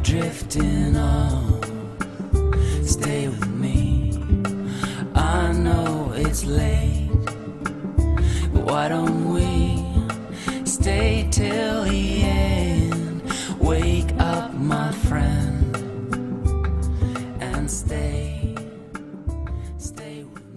drifting on. Stay with me. I know it's late, but why don't we stay till the end? Wake up, my friend, and stay with me.